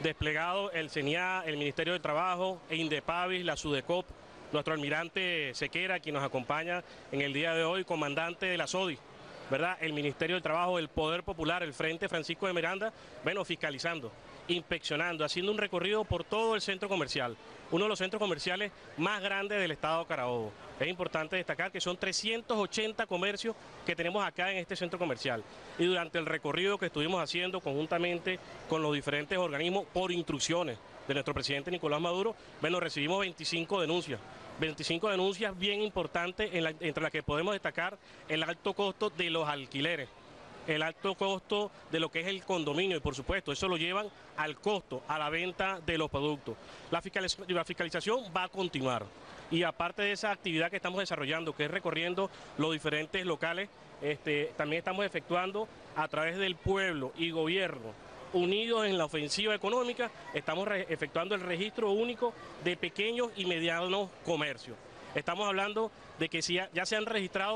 desplegado el CENIA, el Ministerio de Trabajo, Indepavis, la SUDECOP, nuestro almirante Sequera, quien nos acompaña en el día de hoy, comandante de la SODI, ¿verdad? El Ministerio del Trabajo, el Poder Popular, el Frente Francisco de Miranda, bueno, fiscalizando, inspeccionando, haciendo un recorrido por todo el centro comercial, uno de los centros comerciales más grandes del estado Carabobo. Es importante destacar que son 380 comercios que tenemos acá en este centro comercial, y durante el recorrido que estuvimos haciendo conjuntamente con los diferentes organismos por instrucciones de nuestro presidente Nicolás Maduro, bueno, recibimos 25 denuncias bien importantes, entre las que podemos destacar el alto costo de los alquileres, el alto costo de lo que es el condominio, y por supuesto eso lo llevan al costo, a la venta de los productos. La fiscalización va a continuar, y aparte de esa actividad que estamos desarrollando, que es recorriendo los diferentes locales, también estamos efectuando a través del pueblo y gobierno, unidos en la ofensiva económica, estamos efectuando el registro único de pequeños y medianos comercios. Estamos hablando de que ya se han registrado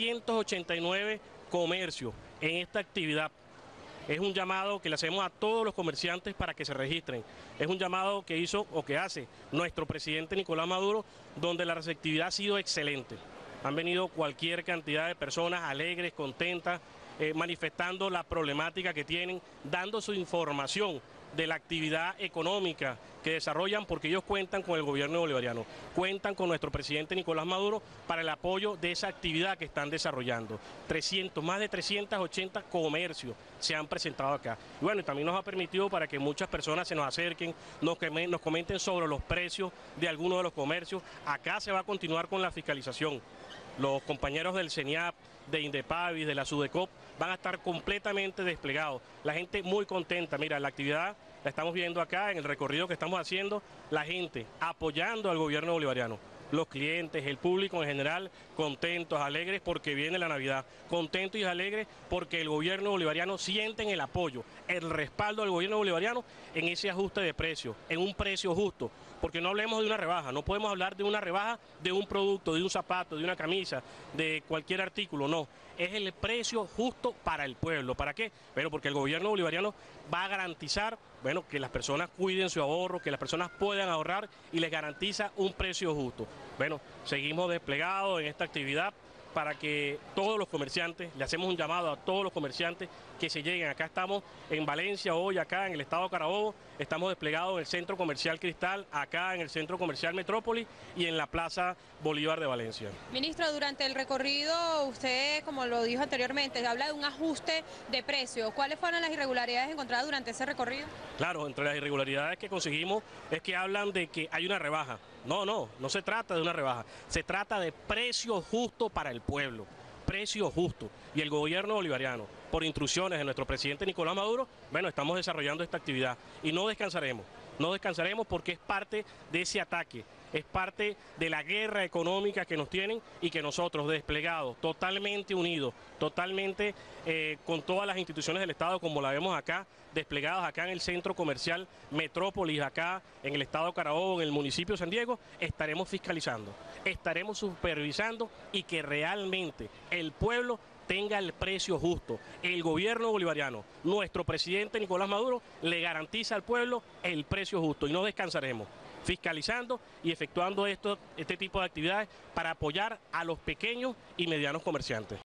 389 comercios en esta actividad. Es un llamado que le hacemos a todos los comerciantes para que se registren. Es un llamado que hizo o que hace nuestro presidente Nicolás Maduro, donde la receptividad ha sido excelente. Han venido cualquier cantidad de personas alegres, contentas, manifestando la problemática que tienen, dando su información de la actividad económica que desarrollan, porque ellos cuentan con el gobierno bolivariano, cuentan con nuestro presidente Nicolás Maduro para el apoyo de esa actividad que están desarrollando. Más de 380 comercios se han presentado acá. Y bueno, también nos ha permitido para que muchas personas se nos acerquen, nos comenten sobre los precios de algunos de los comercios. Acá se va a continuar con la fiscalización. Los compañeros del CENIAP, de Indepavis, de la SUDECOP, van a estar completamente desplegados. La gente muy contenta. Mira, la actividad la estamos viendo acá en el recorrido que estamos haciendo, la gente apoyando al gobierno bolivariano. Los clientes, el público en general, contentos, alegres porque viene la Navidad, contentos y alegres porque el gobierno bolivariano sienten el apoyo, el respaldo del gobierno bolivariano en ese ajuste de precios, en un precio justo, porque no hablemos de una rebaja, no podemos hablar de una rebaja de un producto, de un zapato, de una camisa, de cualquier artículo, no, es el precio justo para el pueblo. ¿Para qué? Bueno, porque el gobierno bolivariano va a garantizar, bueno, que las personas cuiden su ahorro, que las personas puedan ahorrar, y les garantiza un precio justo. Bueno, seguimos desplegados en esta actividad para que todos los comerciantes, le hacemos un llamado a todos los comerciantes que se lleguen. Acá estamos en Valencia hoy, acá en el estado de Carabobo, estamos desplegados en el Centro Comercial Cristal, acá en el Centro Comercial Metrópoli y en la Plaza Bolívar de Valencia. Ministro, durante el recorrido usted, como lo dijo anteriormente, habla de un ajuste de precios. ¿Cuáles fueron las irregularidades encontradas durante ese recorrido? Claro, entre las irregularidades que conseguimos es que hablan de que hay una rebaja. No se trata de una rebaja, se trata de precio justo para el pueblo, precio justo. Y el gobierno bolivariano, por instrucciones de nuestro presidente Nicolás Maduro, bueno, estamos desarrollando esta actividad y no descansaremos porque es parte de ese ataque, es parte de la guerra económica que nos tienen, y que nosotros, desplegados, totalmente unidos, totalmente con todas las instituciones del Estado, como la vemos acá, desplegados acá en el Centro Comercial Metrópolis, acá en el estado de Carabobo, en el municipio de San Diego, estaremos fiscalizando, estaremos supervisando, y que realmente el pueblo tenga el precio justo. El gobierno bolivariano, nuestro presidente Nicolás Maduro, le garantiza al pueblo el precio justo, y no descansaremos fiscalizando y efectuando este tipo de actividades para apoyar a los pequeños y medianos comerciantes.